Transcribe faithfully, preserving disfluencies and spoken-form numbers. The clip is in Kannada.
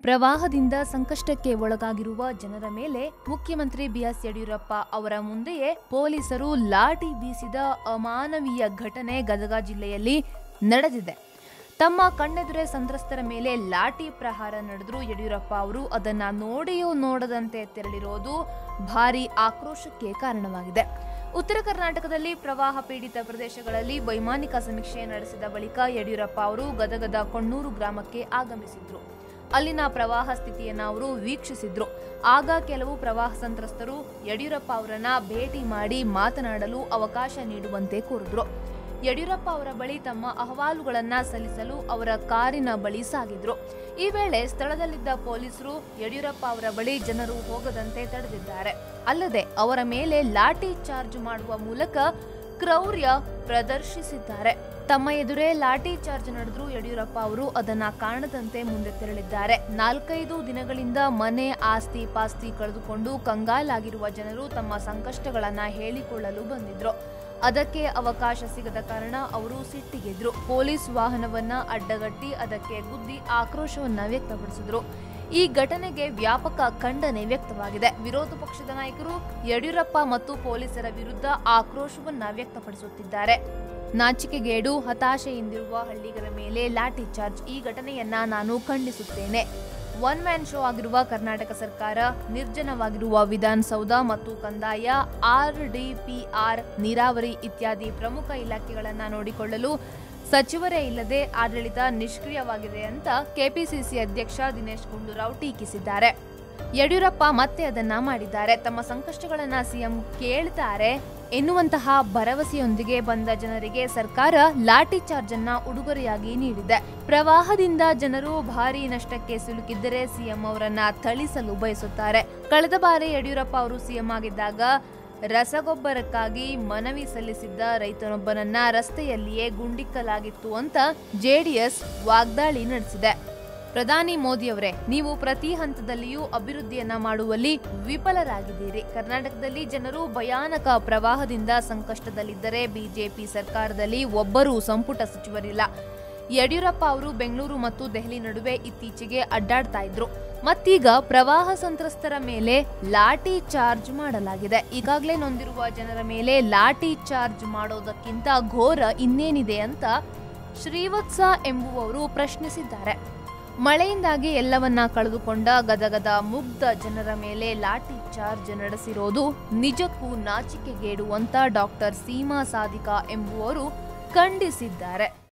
ಪ್ರವಾಹದಿಂದ ಸಂಕಷ್ಟಕ್ಕೆ ಒಳಗಾಗಿರುವ ಜನರ ಮೇಲೆ ಮುಖ್ಯಮಂತ್ರಿ ಬಿಎಸ್ ಯಡಿಯೂರಪ್ಪ ಅವರ ಮುಂದೆಯೇ ಪೊಲೀಸರು ಲಾಠಿ ಬೀಸಿದ ಅಮಾನವೀಯ ಘಟನೆ ಗದಗ ಜಿಲ್ಲೆಯಲ್ಲಿ ನಡೆದಿದೆ. ತಮ್ಮ ಕಣ್ಣೆದುರೇ ಸಂತ್ರಸ್ತರ ಮೇಲೆ ಲಾಠಿ ಪ್ರಹಾರ ನಡೆದ್ರು ಯಡಿಯೂರಪ್ಪ ಅವರು ಅದನ್ನ ನೋಡಿಯೋ ನೋಡದಂತೆ ತೆರಳಿರೋದು ಭಾರೀ ಆಕ್ರೋಶಕ್ಕೆ ಕಾರಣವಾಗಿದೆ. ಉತ್ತರ ಕರ್ನಾಟಕದಲ್ಲಿ ಪ್ರವಾಹ ಪೀಡಿತ ಪ್ರದೇಶಗಳಲ್ಲಿ ವೈಮಾನಿಕ ಸಮೀಕ್ಷೆ ನಡೆಸಿದ ಬಳಿಕ ಯಡಿಯೂರಪ್ಪ ಅವರು ಗದಗದ ಕೊಣ್ಣೂರು ಗ್ರಾಮಕ್ಕೆ ಆಗಮಿಸಿದ್ರು. ಅಲ್ಲಿನ ಪ್ರವಾಹ ಸ್ಥಿತಿಯನ್ನ ಅವರು ವೀಕ್ಷಿಸಿದ್ರು. ಆಗ ಕೆಲವು ಪ್ರವಾಹ ಸಂತ್ರಸ್ತರು ಯಡಿಯೂರಪ್ಪ ಅವರನ್ನ ಭೇಟಿ ಮಾಡಿ ಮಾತನಾಡಲು ಅವಕಾಶ ನೀಡುವಂತೆ ಕೋರಿದ್ರು. ಯಡಿಯೂರಪ್ಪ ಅವರ ಬಳಿ ತಮ್ಮ ಅಹವಾಲುಗಳನ್ನ ಸಲ್ಲಿಸಲು ಅವರ ಕಾರಿನ ಬಳಿ ಸಾಗಿದ್ರು. ಈ ವೇಳೆ ಸ್ಥಳದಲ್ಲಿದ್ದ ಪೊಲೀಸರು ಯಡಿಯೂರಪ್ಪ ಅವರ ಬಳಿ ಜನರು ಹೋಗದಂತೆ ತಡೆದಿದ್ದಾರೆ. ಅಲ್ಲದೆ ಅವರ ಮೇಲೆ ಲಾಠಿ ಚಾರ್ಜ್ ಮಾಡುವ ಮೂಲಕ ಕ್ರೌರ್ಯ ಪ್ರದರ್ಶಿಸಿದ್ದಾರೆ. ತಮ್ಮ ಎದುರೇ ಲಾಠಿ ಚಾರ್ಜ್ ನಡೆದ್ರು ಯಡಿಯೂರಪ್ಪ ಅವರು ಅದನ್ನ ಕಾಣದಂತೆ ಮುಂದೆ ತೆರಳಿದ್ದಾರೆ. ನಾಲ್ಕೈದು ದಿನಗಳಿಂದ ಮನೆ ಆಸ್ತಿ ಪಾಸ್ತಿ ಕಳೆದುಕೊಂಡು ಕಂಗಾಲಾಗಿರುವ ಜನರು ತಮ್ಮ ಸಂಕಷ್ಟಗಳನ್ನ ಹೇಳಿಕೊಳ್ಳಲು ಬಂದಿದ್ರು. ಅದಕ್ಕೆ ಅವಕಾಶ ಸಿಗದ ಕಾರಣ ಅವರು ಸಿಟ್ಟಿಗೆದ್ರು. ಪೊಲೀಸ್ ವಾಹನವನ್ನ ಅಡ್ಡಗಟ್ಟಿ ಅದಕ್ಕೆ ಗುದ್ದಿ ಆಕ್ರೋಶವನ್ನ ವ್ಯಕ್ತಪಡಿಸಿದ್ರು. ಈ ಘಟನೆಗೆ ವ್ಯಾಪಕ ಖಂಡನೆ ವ್ಯಕ್ತವಾಗಿದೆ. ವಿರೋಧ ಪಕ್ಷದ ನಾಯಕರು ಯಡಿಯೂರಪ್ಪ ಮತ್ತು ಪೊಲೀಸರ ವಿರುದ್ಧ ಆಕ್ರೋಶವನ್ನ ವ್ಯಕ್ತಪಡಿಸುತ್ತಿದ್ದಾರೆ. ನಾಚಿಕೆಗೇಡು, ಹತಾಶೆಯಿಂದಿರುವ ಹಳ್ಳಿಗರ ಮೇಲೆ ಲಾಠಿ ಚಾರ್ಜ್, ಈ ಘಟನೆಯನ್ನ ನಾನು ಖಂಡಿಸುತ್ತೇನೆ. ಒನ್ ಮ್ಯಾನ್ ಶೋ ಆಗಿರುವ ಕರ್ನಾಟಕ ಸರ್ಕಾರ, ನಿರ್ಜನವಾಗಿರುವ ವಿಧಾನಸೌಧ ಮತ್ತು ಕಂದಾಯ, ಆರ್ ಡಿ ಪಿ ಆರ್, ನೀರಾವರಿ ಇತ್ಯಾದಿ ಪ್ರಮುಖ ಇಲಾಖೆಗಳನ್ನ ನೋಡಿಕೊಳ್ಳಲು ಸಚಿವರೇ ಇಲ್ಲದೆ ಆಡಳಿತ ನಿಷ್ಕ್ರಿಯವಾಗಿದೆ ಅಂತ ಕೆಪಿಸಿಸಿ ಅಧ್ಯಕ್ಷ ದಿನೇಶ್ ಗುಂಡೂರಾವ್ ಟೀಕಿಸಿದ್ದಾರೆ. ಯಡಿಯೂರಪ್ಪ ಮತ್ತೆ ಅದನ್ನ ಮಾಡಿದ್ದಾರೆ. ತಮ್ಮ ಸಂಕಷ್ಟಗಳನ್ನ ಸಿಎಂ ಕೇಳ್ತಾರೆ ಎನ್ನುವಂತಹ ಭರವಸೆಯೊಂದಿಗೆ ಬಂದ ಜನರಿಗೆ ಸರ್ಕಾರ ಲಾಠಿ ಚಾರ್ಜ್ ಅನ್ನ ಉಡುಗೊರೆಯಾಗಿ ನೀಡಿದೆ. ಪ್ರವಾಹದಿಂದ ಜನರು ಭಾರೀ ನಷ್ಟಕ್ಕೆ ಸಿಲುಕಿದ್ದರೆ ಸಿಎಂ ಅವರನ್ನ ಥಳಿಸಲು ಬಯಸುತ್ತಾರೆ. ಕಳೆದ ಬಾರಿ ಯಡಿಯೂರಪ್ಪ ಅವರು ಸಿಎಂ ಆಗಿದ್ದಾಗ ರಸಗೊಬ್ಬರಕ್ಕಾಗಿ ಮನವಿ ಸಲ್ಲಿಸಿದ್ದ ರೈತನೊಬ್ಬನನ್ನ ರಸ್ತೆಯಲ್ಲಿಯೇ ಗುಂಡಿಕ್ಕಲಾಗಿತ್ತು ಅಂತ ಜೆಡಿಎಸ್ ವಾಗ್ದಾಳಿ ನಡೆಸಿದೆ. ಪ್ರಧಾನಿ ಮೋದಿಯವರೇ, ನೀವು ಪ್ರತಿ ಹಂತದಲ್ಲಿಯೂ ಅಭಿವೃದ್ಧಿಯನ್ನ ಮಾಡುವಲ್ಲಿ ವಿಫಲರಾಗಿದ್ದೀರಿ. ಕರ್ನಾಟಕದಲ್ಲಿ ಜನರು ಭಯಾನಕ ಪ್ರವಾಹದಿಂದ ಸಂಕಷ್ಟದಲ್ಲಿದ್ದರೆ ಬಿಜೆಪಿ ಸರ್ಕಾರದಲ್ಲಿ ಒಬ್ಬರೂ ಸಂಪುಟ ಸಚಿವರಿಲ್ಲ. ಯಡಿಯೂರಪ್ಪ ಅವರು ಬೆಂಗಳೂರು ಮತ್ತು ದೆಹಲಿ ನಡುವೆ ಇತ್ತೀಚೆಗೆ ಅಡ್ಡಾಡ್ತಾ ಇದ್ರು. ಮತ್ತೀಗ ಪ್ರವಾಹ ಸಂತ್ರಸ್ತರ ಮೇಲೆ ಲಾಠಿ ಚಾರ್ಜ್ ಮಾಡಲಾಗಿದೆ. ಈಗಾಗಲೇ ನೊಂದಿರುವ ಜನರ ಮೇಲೆ ಲಾಠಿ ಚಾರ್ಜ್ ಮಾಡೋದಕ್ಕಿಂತ ಘೋರ ಇನ್ನೇನಿದೆ ಅಂತ ಶ್ರೀವತ್ಸ ಎಂಬುವವರು ಪ್ರಶ್ನಿಸಿದ್ದಾರೆ. ಮಳೆಯಿಂದಾಗಿ ಎಲ್ಲವನ್ನ ಕಳೆದುಕೊಂಡ ಗದಗದ ಮುಗ್ಧ ಜನರ ಮೇಲೆ ಲಾಠಿ ಚಾರ್ಜ್ ನಡೆಸಿರೋದು ನಿಜಕ್ಕೂ ನಾಚಿಕೆಗೇಡು ಅಂತ ಡಾಕ್ಟರ್ ಸೀಮಾ ಸಾದಿಕಾ ಎಂಬುವರು ಖಂಡಿಸಿದ್ದಾರೆ.